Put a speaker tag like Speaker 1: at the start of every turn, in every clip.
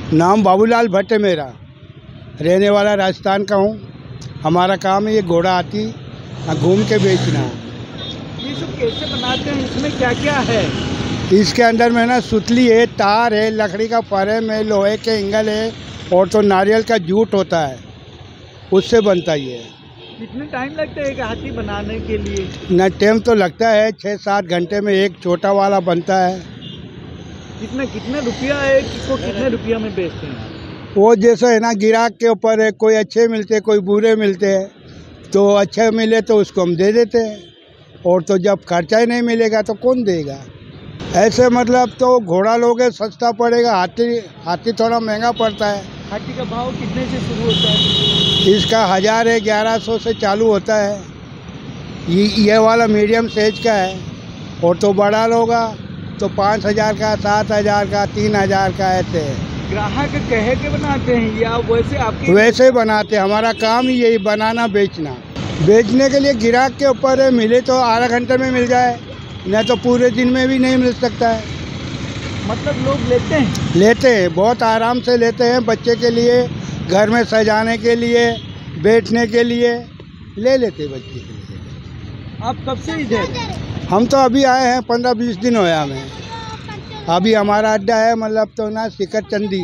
Speaker 1: नाम बाबूलाल भट्ट है मेरा, रहने वाला राजस्थान का हूँ। हमारा काम है ये घोड़ा हाथी घूम के बेचना।
Speaker 2: ये सब कैसे बनाते हैं, इसमें क्या क्या है?
Speaker 1: इसके अंदर में ना सुतली है, तार है, लकड़ी का फरेम है, लोहे के एंगल है और तो नारियल का जूट होता है, उससे बनता ही है।
Speaker 2: कितने टाइम लगता है एक हाथी बनाने के लिए?
Speaker 1: न टाइम तो लगता है 6-7 घंटे में एक छोटा वाला बनता है।
Speaker 2: कितने रुपया है, किसको कितने रुपया में बेचते हैं?
Speaker 1: वो जैसे है ना ग्राहक के ऊपर है, कोई अच्छे मिलते कोई बुरे मिलते हैं, तो अच्छे मिले तो उसको हम दे देते हैं, और तो जब खर्चा ही नहीं मिलेगा तो कौन देगा। ऐसे मतलब तो घोड़ा लोगे सस्ता पड़ेगा, हाथी थोड़ा महंगा पड़ता है।
Speaker 2: हाथी का भाव कितने से शुरू होता है?
Speaker 1: इसका 1000 है, 1100 से चालू होता है। ये वाला मीडियम साइज का है, और तो बड़ा लोगा तो 5000 का, 7000 का, 3000 का ऐसे है।
Speaker 2: ग्राहक कहे के बनाते हैं या वैसे आपके?
Speaker 1: वैसे बनाते हैं, हमारा काम ही यही बनाना बेचना। बेचने के लिए ग्राहक के ऊपर है, मिले तो आधा घंटे में मिल जाए, नहीं तो पूरे दिन में भी नहीं मिल सकता है।
Speaker 2: मतलब लोग
Speaker 1: लेते हैं बहुत आराम से लेते हैं, बच्चे के लिए, घर में सजाने के लिए, बैठने के लिए ले लेते हैं बच्चे के लिए।
Speaker 2: आप कब से इधर?
Speaker 1: हम तो अभी आए हैं, 15-20 दिन हुए हमें। अभी हमारा अड्डा है मतलब तो ना शिखर चंदी,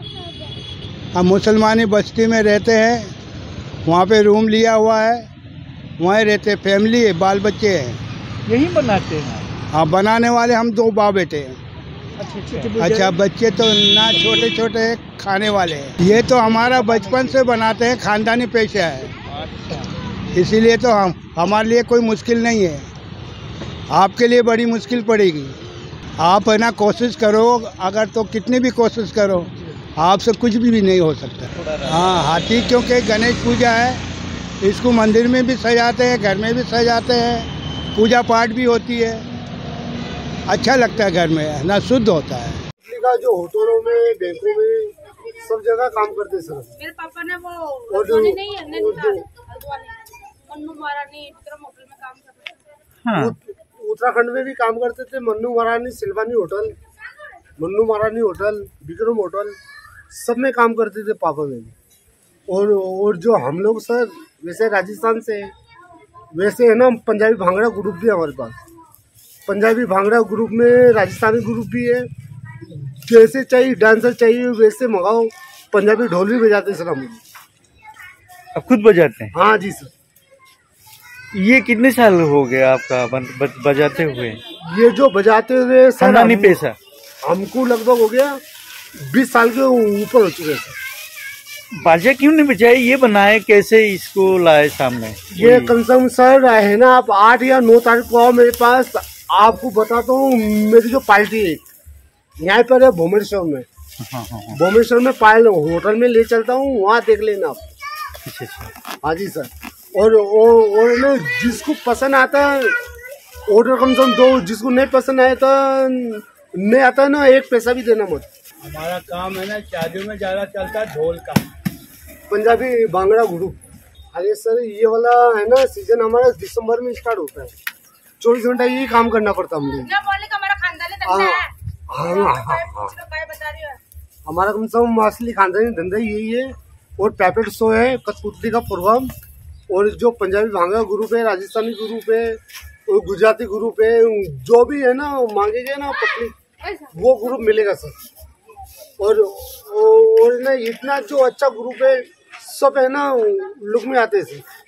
Speaker 1: हम मुसलमानी बस्ती में रहते हैं, वहाँ पे रूम लिया हुआ है, वहीं रहते, फैमिली है, बाल बच्चे हैं।
Speaker 2: यही बनाते हैं?
Speaker 1: हाँ, बनाने वाले हम 2 बाप बेटे हैं। अच्छा, बच्चे तो ना छोटे छोटे हैं, खाने वाले हैं। ये तो हमारा बचपन से बनाते हैं, खानदानी पेशा है।
Speaker 2: अच्छा।
Speaker 1: इसीलिए तो हमारे लिए कोई मुश्किल नहीं है, आपके लिए बड़ी मुश्किल पड़ेगी। आप है ना कोशिश करो, अगर तो कितनी भी कोशिश करो आपसे कुछ भी नहीं हो सकता। हाँ, हाथी क्योंकि गणेश पूजा है, इसको मंदिर में भी सजाते हैं, घर में भी सजाते हैं, पूजा पाठ भी होती है, अच्छा लगता है, घर में ना शुद्ध होता है।
Speaker 3: का जो होटलों में, बैंकों में, सब जगह काम करते सर।
Speaker 4: मेरे पापा ने वो
Speaker 3: नहीं है,
Speaker 4: मन्नू महारानी विक्रम होटल में काम करते थे।
Speaker 2: हाँ।
Speaker 3: उत्तराखंड में भी काम करते थे, मन्नू महारानी सिल्वानी होटल, मन्नू महारानी होटल, विक्रम होटल, सब में काम करते थे पापा में। और जो हम लोग सर वैसे राजस्थान से, वैसे है ना पंजाबी भांगड़ा ग्रुप भी हमारे पास। पंजाबी भांगड़ा ग्रुप में राजस्थानी ग्रुप भी है, जैसे चाहिए डांसर चाहिए वैसे मंगाओ। पंजाबी ढोल भी बजाते सर हम।
Speaker 2: आप खुद बजाते हैं?
Speaker 3: हाँ जी सर।
Speaker 2: ये कितने साल हो गए आपका बजाते हुए?
Speaker 3: ये जो बजाते हुए
Speaker 2: खानदानी पेशा
Speaker 3: हमको लगभग हो गया 20 साल के ऊपर हो चुके हैं।
Speaker 2: बाजा क्यों नहीं बजाए, ये बनाए कैसे, इसको लाए सामने?
Speaker 3: ये कंसर्न सर है ना, आप 8 या 9 तारीख को आओ मेरे पास, आपको बताता हूँ। मेरी जो पार्टी है यहाँ पर है भुवनेश्वर में। भुवनेश्वर में पायल होटल में ले चलता हूँ, वहाँ देख लेना आप।
Speaker 2: अच्छा।
Speaker 3: हाँ जी सर। और ना जिसको पसंद आता है ऑर्डर कम से कम दो, जिसको नहीं पसंद आए तो नहीं आता है ना, 1 पैसा भी देना मत।
Speaker 1: हमारा काम है ना शादियों में ज़्यादा चलता है ढोल का,
Speaker 3: पंजाबी भांगड़ा ग्रुप। अरे सर ये वाला है ना सीजन हमारा दिसंबर में स्टार्ट होता है, 24 घंटा यही काम करना पड़ता है हमें। हमारा कम से कम असली खानदानी धंधा यही है। और पैपेट शो है, कठपुतली का प्रोग्राम, और जो पंजाबी भांगड़ा ग्रुप है, राजस्थानी ग्रुप है और गुजराती ग्रुप है, जो भी है ना मांगेगा ना पब्लिक, वो ग्रुप मिलेगा सर। और ना इतना जो अच्छा ग्रुप है, सब है ना लुक में आते हैं सर।